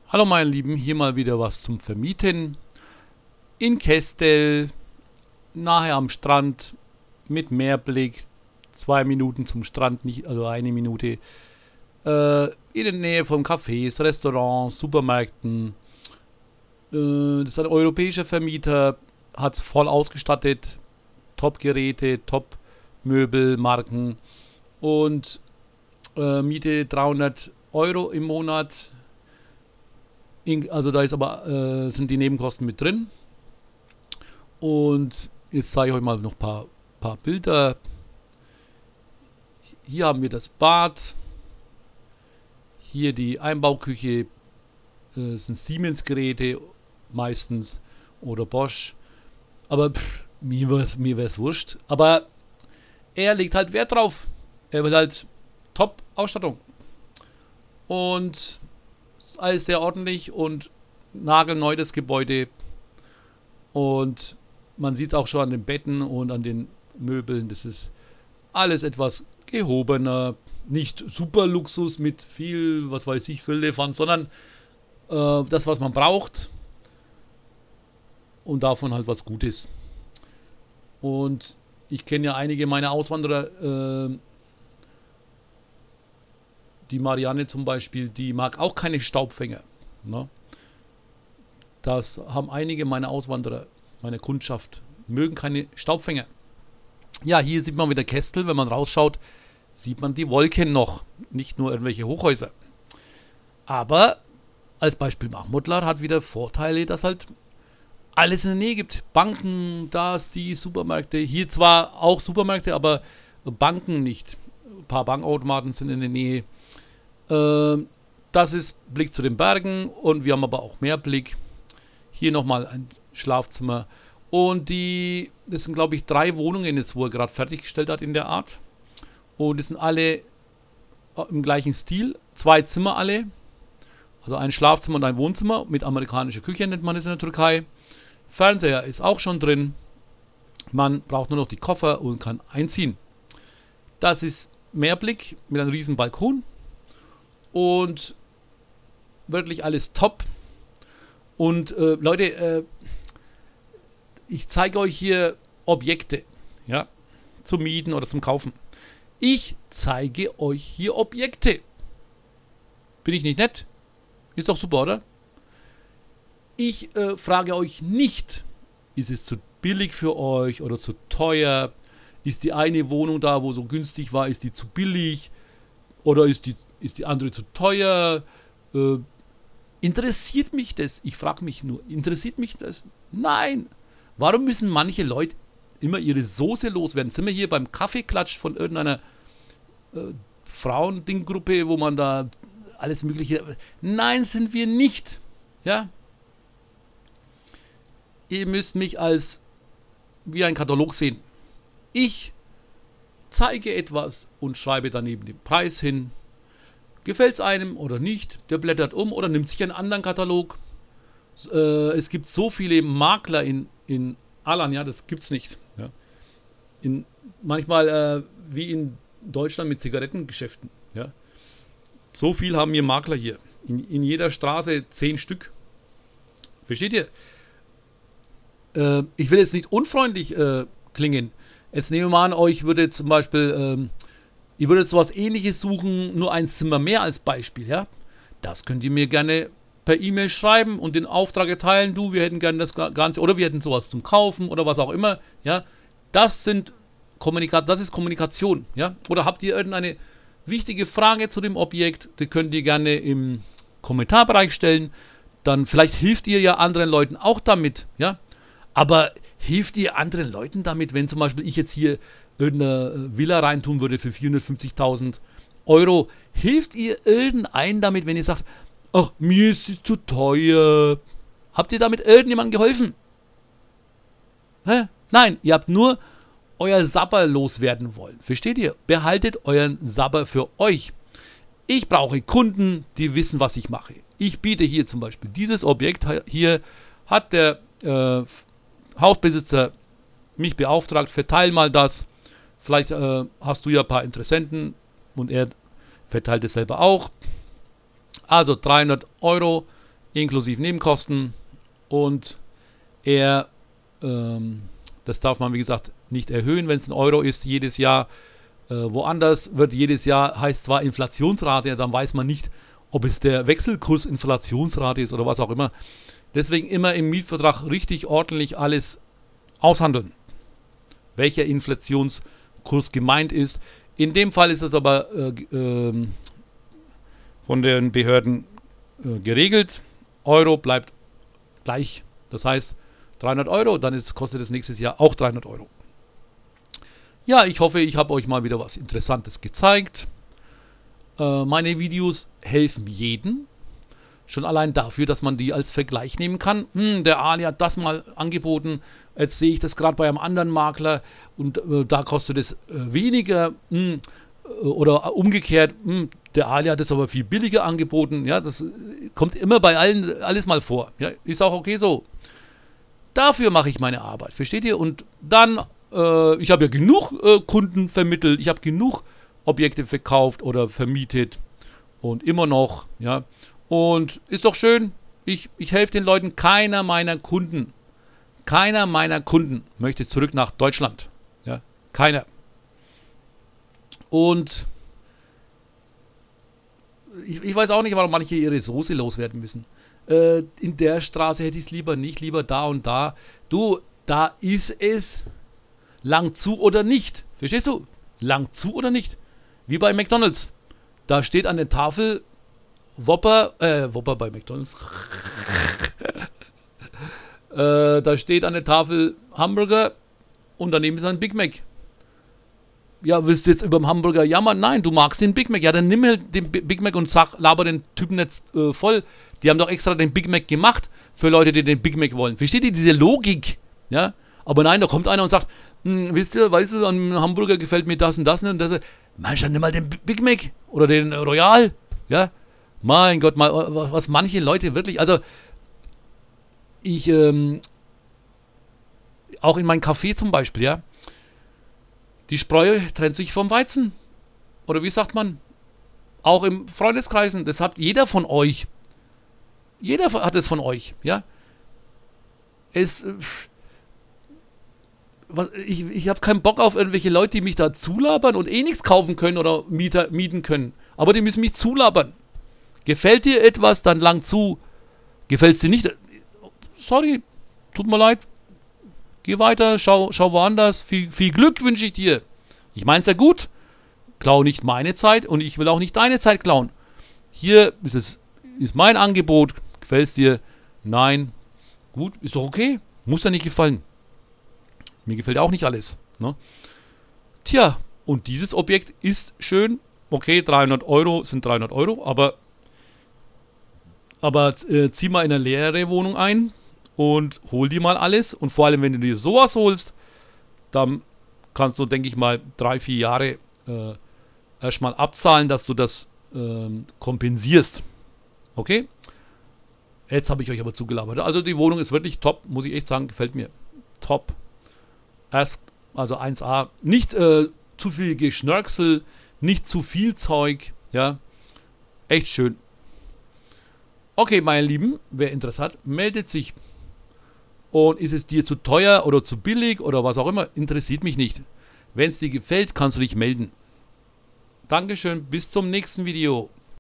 Hallo meine Lieben, hier mal wieder was zum Vermieten. In Kestel, nahe am Strand, mit Meerblick, 2 Minuten zum Strand, nicht, also 1 Minute. In der Nähe von Cafés, Restaurants, Supermärkten. Das ist ein europäischer Vermieter, hat es voll ausgestattet. Top-Geräte, Top-Möbel, Marken. Und Miete 300 Euro im Monat. Also da ist aber, sind die Nebenkosten mit drin. Und jetzt zeige ich euch mal noch ein paar Bilder. Hier haben wir das Bad. Hier die Einbauküche. Das sind Siemens-Geräte meistens. Oder Bosch. Aber mir wäre es wurscht. Aber er legt halt Wert drauf. Er will halt Top-Ausstattung. Und ist alles sehr ordentlich und nagelneu das Gebäude. Und man sieht es auch schon an den Betten und an den Möbeln. Das ist alles etwas gehobener. Nicht super Luxus mit viel, was weiß ich, Füllefant, sondern das, was man braucht. Und davon halt was Gutes. Und ich kenne ja einige meiner Auswanderer, die Marianne zum Beispiel, die mag auch keine Staubfänger. Ne? Das haben einige meiner Auswanderer, meine Kundschaft, mögen keine Staubfänger. Ja, hier sieht man wieder Kestel. Wenn man rausschaut, sieht man die Wolken noch. Nicht nur irgendwelche Hochhäuser. Aber als Beispiel Mahmudlar hat wieder Vorteile, dass halt alles in der Nähe gibt. Banken, das, die Supermärkte. Hier zwar auch Supermärkte, aber Banken nicht. Ein paar Bankautomaten sind in der Nähe. Das ist Blick zu den Bergen und wir haben aber auch mehr Blick. Hier nochmal ein Schlafzimmer. Und das sind glaube ich 3 Wohnungen jetzt, wo er gerade fertiggestellt hat in der Art. Und das sind alle im gleichen Stil. 2 Zimmer alle. Also ein Schlafzimmer und ein Wohnzimmer mit amerikanischer Küche nennt man es in der Türkei. Fernseher ist auch schon drin. Man braucht nur noch die Koffer und kann einziehen. Das ist Meerblick mit einem riesen Balkon. Und wirklich alles top. Und Leute, ich zeige euch hier Objekte, ja, zum Mieten oder zum Kaufen. Ich zeige euch hier Objekte. Bin ich nicht nett? Ist doch super, oder? Ich frage euch nicht, ist es zu billig für euch oder zu teuer? Ist die eine Wohnung da, wo so günstig war, ist die zu billig? Oder ist die andere zu teuer? Interessiert mich das? Ich frage mich nur, interessiert mich das? Nein. Warum müssen manche Leute immer ihre Soße loswerden? Sind wir hier beim Kaffeeklatsch von irgendeiner Frauendinggruppe, wo man da alles Mögliche... Nein, sind wir nicht. Ja? Ihr müsst mich als wie ein Katalog sehen. Ich zeige etwas und schreibe daneben den Preis hin. Gefällt es einem oder nicht, der blättert um oder nimmt sich einen anderen Katalog. Es gibt so viele Makler in Alanya, das gibt's nicht. Ja. Manchmal wie in Deutschland mit Zigarettengeschäften. Ja. So viel haben wir Makler hier. In jeder Straße 10 Stück. Versteht ihr? Ich will jetzt nicht unfreundlich klingen. Jetzt nehmen wir mal an, euch würde zum Beispiel... ihr würdet sowas Ähnliches suchen, nur ein Zimmer mehr als Beispiel, ja? Das könnt ihr mir gerne per E-Mail schreiben und den Auftrag erteilen. Du, wir hätten gerne das Ganze, oder wir hätten sowas zum Kaufen oder was auch immer, ja? Das ist Kommunikation, ja? Oder habt ihr irgendeine wichtige Frage zu dem Objekt, die könnt ihr gerne im Kommentarbereich stellen. Dann vielleicht hilft ihr ja anderen Leuten auch damit, ja? Aber hilft ihr anderen Leuten damit, wenn zum Beispiel ich jetzt hier irgendeine Villa reintun würde für 450.000 Euro? Hilft ihr irgendeinen damit, wenn ihr sagt, ach, mir ist es zu teuer? Habt ihr damit irgendjemandem geholfen? Hä? Nein, ihr habt nur euer Sabber loswerden wollen. Versteht ihr? Behaltet euren Sabber für euch. Ich brauche Kunden, die wissen, was ich mache. Ich biete hier zum Beispiel dieses Objekt hier, hat der Hausbesitzer mich beauftragt, verteil mal das. Vielleicht hast du ja ein paar Interessenten und er verteilt es selber auch. Also 300 Euro inklusive Nebenkosten. Und das darf man, wie gesagt, nicht erhöhen, wenn es ein Euro ist, jedes Jahr. Woanders wird jedes Jahr, heißt zwar Inflationsrate, dann weiß man nicht, ob es der Wechselkurs Inflationsrate ist oder was auch immer. Deswegen immer im Mietvertrag richtig ordentlich alles aushandeln, welcher Inflationskurs gemeint ist. In dem Fall ist es aber von den Behörden geregelt. Euro bleibt gleich. Das heißt 300 Euro, dann kostet es nächstes Jahr auch 300 Euro. Ja, ich hoffe, ich habe euch mal wieder was Interessantes gezeigt. Meine Videos helfen jedem. Schon allein dafür, dass man die als Vergleich nehmen kann. Der Ali hat das mal angeboten, jetzt sehe ich das gerade bei einem anderen Makler und da kostet es weniger. Oder umgekehrt, der Ali hat es aber viel billiger angeboten. Ja, das kommt immer bei allen alles mal vor. Ja, ist auch okay so. Dafür mache ich meine Arbeit, versteht ihr? Und dann, ich habe ja genug Kunden vermittelt, ich habe genug Objekte verkauft oder vermietet und immer noch, ja. Und ist doch schön, ich helfe den Leuten. Keiner meiner Kunden möchte zurück nach Deutschland. Ja, keiner. Und ich weiß auch nicht, warum manche ihre Soße loswerden müssen. In der Straße hätte ich es lieber nicht, lieber da und da. Du, da ist es lang zu oder nicht. Verstehst du? Lang zu oder nicht. Wie bei McDonald's. Da steht an der Tafel Whopper bei McDonald's. Da steht an der Tafel Hamburger und daneben ist ein Big Mac. Ja, willst du jetzt über den Hamburger jammern? Nein, du magst den Big Mac. Ja, dann nimm halt den Big Mac und laber den Typen nicht voll. Die haben doch extra den Big Mac gemacht für Leute, die den Big Mac wollen. Versteht ihr diese Logik? Ja, aber nein, da kommt einer und sagt, weißt du, an Hamburger gefällt mir das und das und das. Mensch, dann nimm mal den Big Mac oder den Royal. Ja, mein Gott, mal was manche Leute wirklich, also ich, auch in meinem Café zum Beispiel, ja, die Spreu trennt sich vom Weizen. Oder wie sagt man? Auch im Freundeskreisen, das hat jeder von euch. Jeder hat es von euch, ja. Ich habe keinen Bock auf irgendwelche Leute, die mich da zulabern und eh nichts kaufen können oder mieten können. Aber die müssen mich zulabern. Gefällt dir etwas, dann lang zu. Gefällt es dir nicht? Sorry, tut mir leid. Geh weiter, schau woanders. Viel Glück wünsche ich dir. Ich meine es ja gut. Klau nicht meine Zeit und ich will auch nicht deine Zeit klauen. Hier ist mein Angebot. Gefällt es dir? Nein. Gut, ist doch okay. Muss ja nicht gefallen. Mir gefällt auch nicht alles. Ne? Tja, und dieses Objekt ist schön. Okay, 300 Euro sind 300 Euro, aber zieh mal in eine leere Wohnung ein und hol dir mal alles. Und vor allem, wenn du dir sowas holst, dann kannst du, denke ich mal, 3-4 Jahre erstmal abzahlen, dass du das kompensierst. Okay? Jetzt habe ich euch aber zugelabert. Also die Wohnung ist wirklich top, muss ich echt sagen, gefällt mir. Top. Also 1A. Nicht zu viel Geschnörksel, nicht zu viel Zeug. Ja, echt schön. Okay, meine Lieben, wer Interesse hat, meldet sich. Und ist es dir zu teuer oder zu billig oder was auch immer, interessiert mich nicht. Wenn es dir gefällt, kannst du dich melden. Dankeschön, bis zum nächsten Video.